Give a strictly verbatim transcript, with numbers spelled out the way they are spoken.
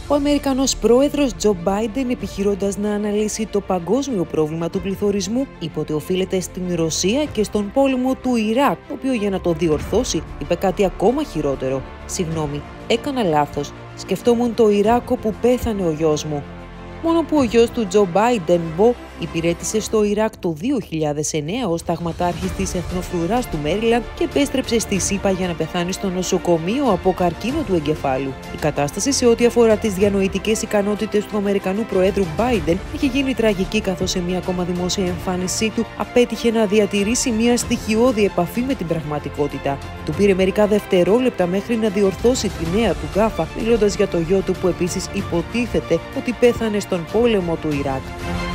Ο Αμερικανός πρόεδρος Τζο Μπάιντεν, επιχειρώντας να αναλύσει το παγκόσμιο πρόβλημα του πληθωρισμού, είπε ότι οφείλεται στην Ρωσία και στον πόλεμο του Ιράκ, το οποίο για να το διορθώσει είπε κάτι ακόμα χειρότερο. «Συγγνώμη, έκανα λάθος. Σκεφτόμουν το Ιράκ όπου πέθανε ο γιος μου». Μόνο που ο γιος του Τζο Μπάιντεν, Μπο, υπηρέτησε στο Ιράκ το δύο χιλιάδες εννέα ως ταγματάρχης της Εθνοφρουράς του Μέριλαντ και επέστρεψε στη ΣΥΠΑ για να πεθάνει στο νοσοκομείο από καρκίνο του εγκεφάλου. Η κατάσταση σε ό,τι αφορά τις διανοητικές ικανότητες του Αμερικανού Προέδρου Μπάιντεν είχε γίνει τραγική, καθώς σε μία ακόμα δημόσια εμφάνισή του απέτυχε να διατηρήσει μία στοιχειώδη επαφή με την πραγματικότητα. Του πήρε μερικά δευτερόλεπτα μέχρι να διορθώσει τη νέα του γκάφα, μιλώντας για το γιο του που επίσης υποτίθεται ότι πέθανε στον πόλεμο του Ιράκ.